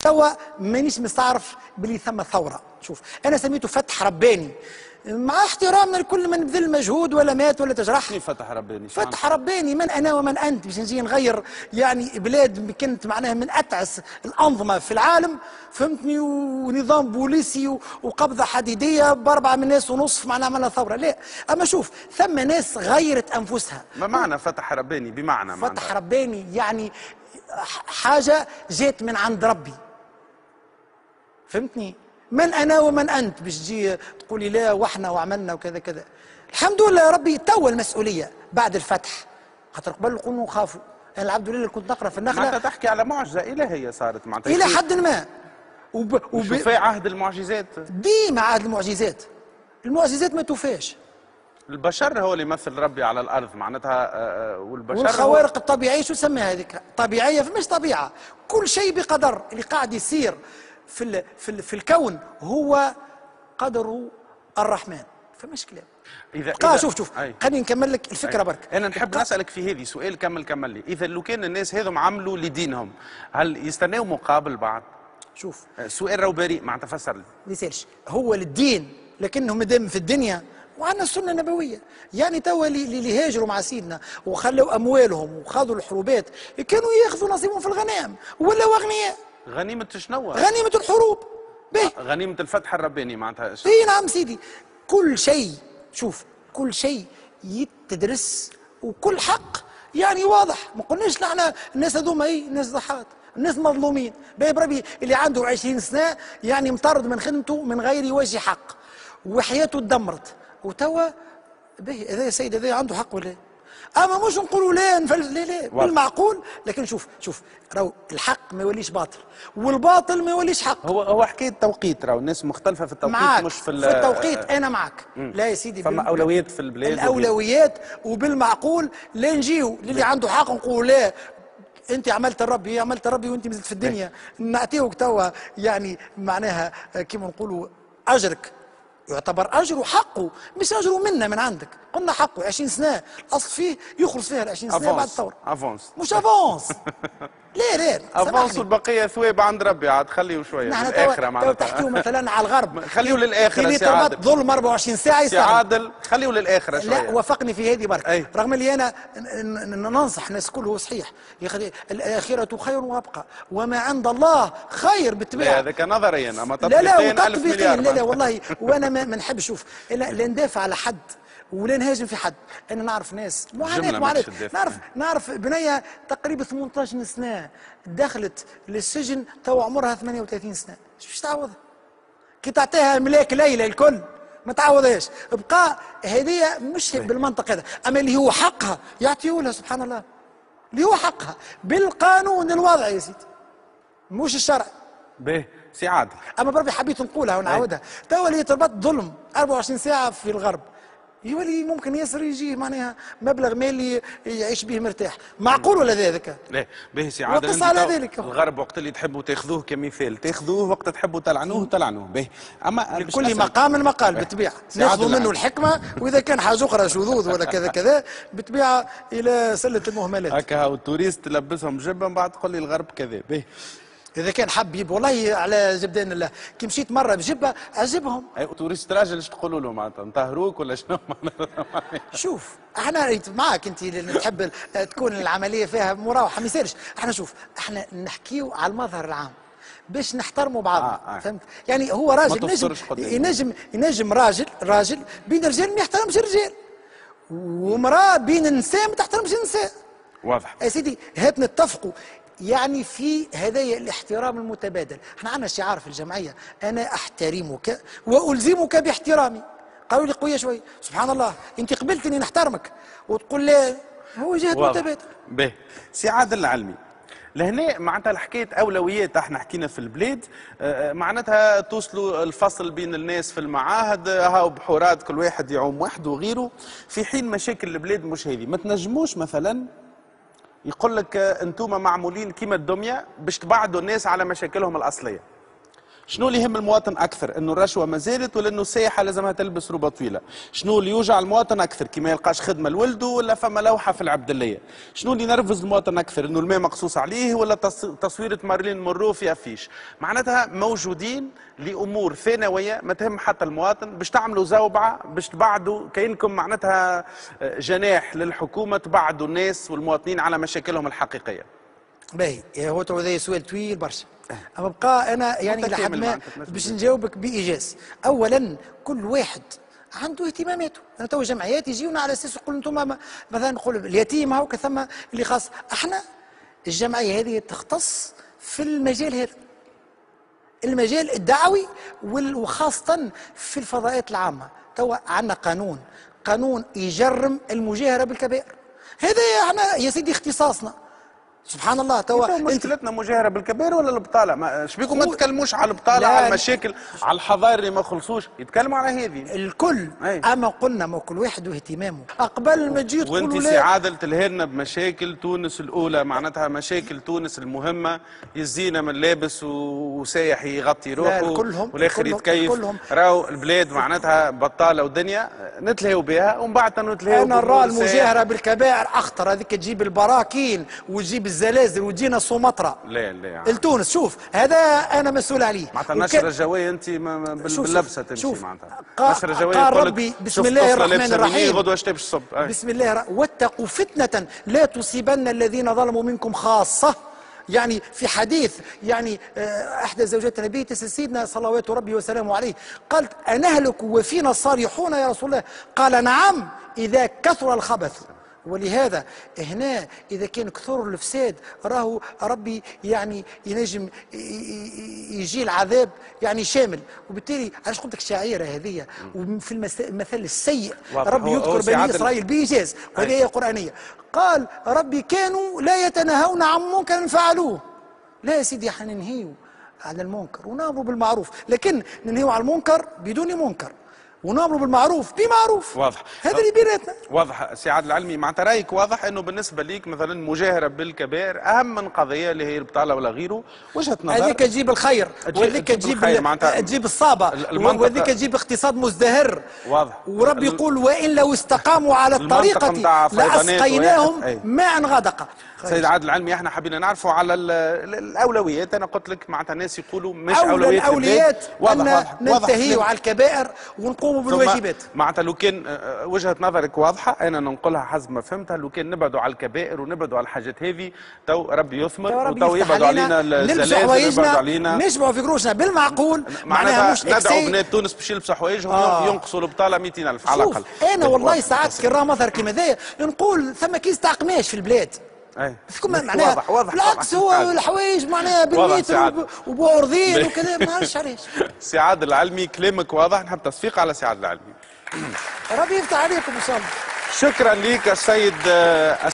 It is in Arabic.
توا مانيش مستعرف بلي ثم ثوره. شوف انا سميته فتح رباني، مع احترامنا لكل من بذل مجهود ولا مات ولا تجرح. كيف فتح رباني؟ فتح رباني، من انا ومن انت باش نجي نغير يعني بلاد كانت معناها من اتعس الانظمه في العالم، فهمتني، ونظام بوليسي وقبضه حديديه ب4 من الناس ونصف معناها عملنا ثوره. لا، اما شوف ثم ناس غيرت انفسها. ما معنى فتح رباني؟ بمعنى فتح رباني يعني حاجه جات من عند ربي، فهمتني؟ من انا ومن انت باش تجي تقولي لا واحنا وعملنا وكذا كذا. الحمد لله يا ربي توا المسؤوليه بعد الفتح، خاطر قبل كنا نخافوا. انا العبد لله اللي كنت نقرا في النخله. معناتها تحكي على معجزه الهيه صارت معناتها الى حد ما. وفي عهد المعجزات ديما عهد المعجزات. المعجزات ما توفاش. البشر هو اللي يمثل ربي على الارض معناتها، والبشر والخوارق الطبيعيه شو سميها هذيك؟ طبيعيه فماش طبيعه، كل شيء بقدر. اللي قاعد يصير في الكون هو قدر الرحمن، فماش كلام. إذا شوف خليني نكمل لك الفكره برك. انا نحب نسالك في هذه سؤال، كمل لي. اذا لو كان الناس هذم عملوا لدينهم، هل يستناو مقابل بعد؟ شوف سؤال راهو بريء، معناتها فسر لي. ما يسالش هو للدين، لكنه مادام في الدنيا وعندنا السنه النبويه. يعني توا اللي هاجروا مع سيدنا وخلوا اموالهم وخاضوا الحروبات كانوا ياخذوا نصيبهم في الغنائم ولا اغنياء. غنيمه شنو؟ غنيمه الحروب. غنيمه الفتح الرباني معناتها. اي نعم سيدي. كل شيء، شوف كل شيء يتدرس وكل حق يعني واضح. ما قلناش نحن الناس هذوما الناس ضحات، الناس مظلومين. بربي اللي عنده 20 سنه يعني مطرد من خدمته من غير وجه حق وحياته تدمرت، وتوا به هذا يا سيد هذا عنده حق ولا؟ اما مش نقولوا لا نفلس، لا بالمعقول. لكن شوف راهو الحق ما يوليش باطل والباطل ما يوليش حق. هو حكايه توقيت، راهو الناس مختلفه في التوقيت. معاك مش في التوقيت انا معك. لا يا سيدي فما اولويات في البلاد، الاولويات وبالمعقول. لا نجيو للي عنده حق نقول لا انت عملت الربي وانت مازلت في الدنيا، نعطيوك توا يعني معناها كيما نقولوا اجرك يعتبر اجره حقه، مش اجره منا من عندك. قلنا حقه 20 سنه الاصل فيه يخلص فيها ال 20 سنه بعد الثوره. افونس مش افونس. لا افونس والبقيه ثواب عند ربي، عاد خليه شويه للاخره معناتها. تحكيوا مثلا على الغرب خليه للاخره. سي عادل ظلم 24 ساعه يستاهل. سي عادل خليه للاخره شويه. لا وافقني في هذه برك. رغم اللي انا ننصح الناس كله صحيح يا اخي الاخره خير وابقى وما عند الله خير بالطبيعه. لا هذاك نظريا، اما تطبيقيا 1000 مليار. لا والله. وانا ما نحبش شوف لا ندافع على حد ولا نهاجم في حد. انا نعرف ناس معاناه نعرف بنيه تقريبا 18 سنه دخلت للسجن تو عمرها 38 سنه. باش تعوضها؟ كي تعطيها ملاك ليله الكل ما تعوضهاش. بقى هذه مش بالمنطق هذا، اما اللي هو حقها يعطيوا لها سبحان الله، اللي هو حقها بالقانون الوضعي يا سيدي مش الشرع. باهي سي عادل. اما بربي حبيت نقولها ونعاودها. تو اللي تربط ظلم 24 ساعه في الغرب يولي ممكن ياسر يجيه معناها مبلغ مالي يعيش به مرتاح. معقول ولا ذلك؟ لا باهي سي عادل. وقص على ذلك. الغرب وقت اللي تحبوا تاخذوه كمثال تاخذوه، وقت تحبوا تلعنوه. باهي اما لكل مقام مقال بالطبيعه. ناخذوا منه الحكمه، واذا كان حاجه اخرى شذوذ ولا كذا بالطبيعه الى سله المهملات. هكا هاو التوريست تلبسهم جبه من بعد تقول لي الغرب كذا. باهي اذا كان حب والله على جبدان الله. كي مشيت مره بجبه عجبهم. اي توريست راجل ايش تقولوا له معناتها نطهروك ولا شنو؟ شوف احنا معك انت تحب تكون العمليه فيها مراوحه ما يصيرش. احنا شوف احنا نحكيو على المظهر العام باش نحترموا بعضنا. فهمت؟ يعني هو راجل ينجم راجل بين رجال ما يحترمش الرجال، ومراه بين النساء ما تحترمش النساء. واضح يا سيدي هات نتفقوا يعني في هدايا الاحترام المتبادل. احنا عندنا شعار في الجمعيه انا احترمك والزمك باحترامي. قالوا لي قويه شوي سبحان الله انت قبلت اني نحترمك وتقول لا هو جهه متبادل. باهي سي عادل العلمي، لهنا معناتها الحكايه اولويات. احنا حكينا في البلاد معناتها توصلوا الفصل بين الناس في المعاهد، هاو بحورات كل واحد يعوم وحده وغيره، في حين مشاكل البلاد مش هذه. ما تنجموش مثلا يقول لك انتم معمولين كيما الدميه باش تبعدوا الناس على مشاكلهم الاصليه. شنو اللي يهم المواطن اكثر؟ انه الرشوه ما زالت ولا انه السياحه لازمها تلبس روبه طويله؟ شنو اللي يوجع المواطن اكثر؟ كي ما يلقاش خدمه لولده ولا فما لوحه في العبدليه؟ شنو اللي ينرفز المواطن اكثر؟ انه الماء مقصوص عليه ولا تصويره مارلين مونرو في افيش؟ معناتها موجودين لامور ثانويه ما تهم حتى المواطن، باش تعملوا زوبعه باش تبعدوا كانكم معناتها جناح للحكومه تبعدوا الناس والمواطنين على مشاكلهم الحقيقيه. باهي هو تو هذا سؤال طويل برشا. اما بقى انا يعني لحد ما باش نجاوبك بايجاز. اولا كل واحد عنده اهتماماته. انا تو جمعيات يجيونا على اساس يقولوا انتم مثلا نقول اليتيم هاو ثم اللي خاص. احنا الجمعيه هذه تختص في المجال هذا، المجال الدعوي وخاصه في الفضاءات العامه. تو عندنا قانون يجرم المجاهره بالكبائر. هذا احنا يا سيدي اختصاصنا. سبحان الله. توا مشكلتنا مجاهره بالكبائر ولا البطاله؟ شبيكم ما تتكلموش على البطاله، على المشاكل، على الحظائر اللي ما خلصوش، يتكلموا على هذه الكل. اما قلنا ما كل واحد واهتمامه. قبل ما تجي تقولوا وانت سي عادل تلهلنا بمشاكل تونس الاولى، معناتها مشاكل تونس المهمه، يزينا من لابس وسايح يغطي روحه والاخر يتكيف. راهو البلاد معناتها بطاله ودنيا نتلهوا بها ومن بعد نتلهوا. انا نرى المجاهره بالكبائر اخطر. هذيك تجيب البراكين وتجيب الزلازل وتجينا سومطرة لا التونس. شوف هذا انا مسؤول عليه. معناتها النشره الجويه انت باللبسه تمشي معناتها. النشره الجويه قال ربي بسم الله الرحمن الرحيم غدوه شتي باش تصب. بسم الله واتقوا فتنه لا تصيبن الذين ظلموا منكم خاصه. يعني في حديث يعني احدى زوجات النبي سيدنا صلوات ربي وسلامه عليه قالت انهلك وفينا الصالحون يا رسول الله؟ قال نعم اذا كثر الخبث. ولهذا هنا اذا كان كثر الفساد راهو ربي يعني ينجم يجي العذاب يعني شامل. وبالتالي علاش قلت لك الشعيره هذه وفي المثل السيء ربي يذكر بني اسرائيل بايجاز وهذه ايه قرانيه. قال ربي كانوا لا يتناهون عن منكر فعلوه. لا يا سيدي احنا ننهيو على المنكر ونامروا بالمعروف، لكن ننهيو على المنكر بدون منكر ونامروا بالمعروف بمعروف. واضح. هذا اللي بيناتنا. واضح سي عادل العلمي. معناتها رايك واضح انه بالنسبه ليك مثلا مجاهره بالكبائر اهم من قضيه اللي هي البطاله ولا غيره. وجهه نظر هذيك تجيب الخير وهذيك تجيب الصابه وهذيك تجيب اقتصاد مزدهر. واضح. وربي يقول وان لو استقاموا على الطريقه لاسقيناهم ماء غدقا. سيد عادل العلمي احنا حبينا نعرفوا على الاولويات. انا قلت لك معناتها الناس يقولوا مش اولويات ان ننتهيوا على الكبائر ونقوموا بالواجبات. معناتها لو كان وجهه نظرك واضحه انا ننقلها حسب ما فهمتها. لو كان نبعدوا على الكبائر ونبعدوا على الحاجات هذه تو ربي يثمر وتو يبعدوا علينا الزلازل يبعدوا علينا نشبعوا في قروشنا بالمعقول. معناتها مش ندعوا بنات تونس باش يلبسوا حوايجهم ينقصوا البطاله 200,000 على الاقل. انا والله ساعات كي نرى مظهر كيما ذا نقول ثم كيس تاع قماش في البلاد. فيكم معناها واضح بالعكس هو الحوايج معناها بالمتر وبأرضين وكذا ما نعرفش علاش. سي عادل العلمي كلامك واضح. نحب تصفيق على سي عادل العلمي. ربي يفتح عليكم ان شاء الله. شكرا لك السيد